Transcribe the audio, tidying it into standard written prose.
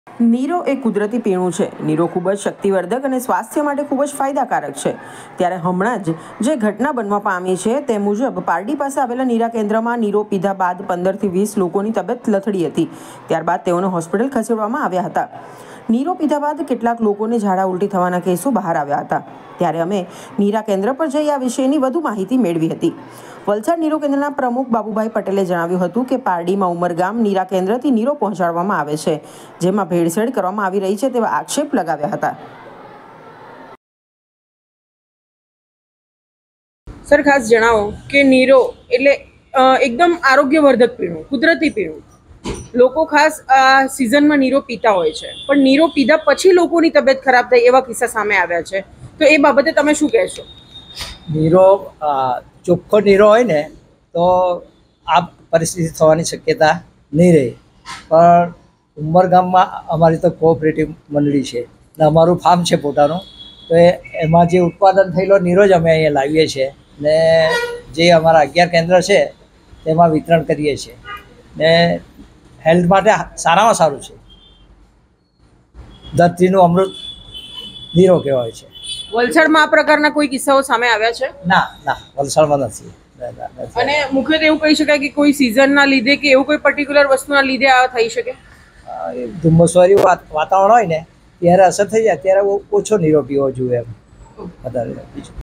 નીરો એ કુદરતી પીણું છે. નીરો ખૂબ જ શક્તિવર્ધક અને સ્વાસ્થ્ય માટે ખૂબ જ ફાયદાકારક છે. ત્યારે હમણાં જ જે ઘટના બનવા પામી છે તે મુજબ પારડી પાસે આવેલા નીરા કેન્દ્રમાં નીરો પીધા બાદ 15થી 20 લોકોની તબિયત લથડી હતી. ત્યારબાદ તેઓને હોસ્પિટલ ખસેડવામાં આવ્યા હતા. નીરો પીધા બાદ કેટલાક લોકોને ઝાડા ઉલટી થવાના કેસો બહાર આવ્યા હતા. ત્યારે અમે નીરા કેન્દ્ર પર જઈ આ વિશેની વધુ માહિતી મેળવી હતી. વલસાડ નીરો કેન્દ્રના પ્રમુખ બાબુભાઈ પટેલે જણાવ્યું હતું કે પારડીમાં ઉમરગામ નીરા કેન્દ્રથી નીરો પહોંચાડવામાં આવે છે, જેમાં ભેળસેળ કરવામાં આવી રહી છે તેવા આક્ષેપ લગાવ્યા હતા. સર, ખાસ જણાવો કે નીરો એટલે એકદમ આરોગ્યવર્ધક પીણું, કુદરતી પીણું. લોકો ખાસ આ સિઝનમાં નીરો પીતા હોય છે, પણ નીરો પીધા પછી લોકોની તબિયત ખરાબ થાય એવા કિસ્સા સામે આવ્યા છે. તો એ બાબતે તમે શું કહેશો? નીરો ચોખ્ખો નીરો હોય ને તો આ પરિસ્થિતિ થવાની શક્યતા નહીં રહે. પણ ઉમરગામમાં અમારી તો કોઓપરેટિવ મંડળી છે ને અમારું ફાર્મ છે પોતાનું, તો એમાં જે ઉત્પાદન થયેલો નીરો જ અમે અહીંયા લાવીએ છીએ ને જે અમારા 11 કેન્દ્ર છે તેમાં વિતરણ કરીએ છીએ ને હેલ્થ માટે સારામાં સારું છે. ધરતીનું અમૃત નીરો કહેવાય છે. વલસાડમાં આ પ્રકારના કોઈ કિસ્સાઓ સામે આવ્યા છે? ના ના, વલસાડમાં નથી. અને મુખ્યત્વે એવું કહી શકાય કે કોઈ સિઝનના લીધે કે એવું કોઈ પર્ટિક્યુલર વસ્તુના લીધે આ થઈ શકે? ધુમ્મસવાળી વાતાવરણ હોય ને ત્યારે અસર થઈ જાય, ત્યારે ઓછો નીરો પીવો જોઈએ એમ વધારે.